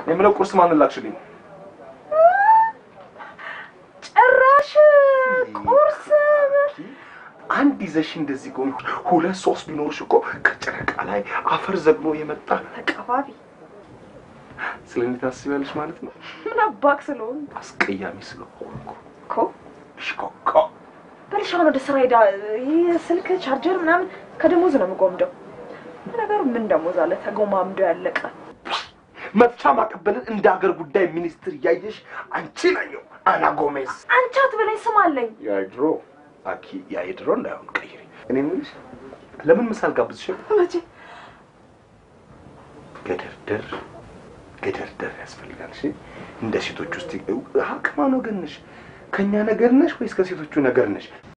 የምለው ቁርስ ማን ላክሽልኝ? ጭራሽ ቁርስ አንድ ይዘሽ እንደዚህ ቆይ ሁለት ሶስት ቢኖርሽ እኮ ከጨረቃ ላይ አፈር ዘግኖ የመጣ ተቀባቢ ስለኔ ታስቢያለሽ ማለት ነው። ምን አባክ ስለሆነ አስቀያሚ ስለሆንኩ እኮ ሽኮኮ በልሻው ነው ደስራ ሄዳ ስልክ ቻርጀር ምናምን ከደሞዝ ነው የምቆምደው። ነገሩ ምን ደሞዝ አለ ተጎማምዶ ያለቀ መፍቻ ማቀበልን እንደ ሀገር ጉዳይ ሚኒስትር ያየሽ አንቺ ነኝ አና ጎሜዝ። አንቺ አትበለኝ ስም አለኝ ያድሮ አኪ ያድሮ እንዳይሆን ቀይሪ። እኔ ምንሽ ለምን ምሳል ጋብዝሽ? መቼ ገደርደር ያስፈልጋል። እሺ እንደ ሴቶች ውስጥ አቅማ ነው ገነሽ ከኛ ነገር ነሽ ወይስ ከሴቶቹ ነገር ነሽ?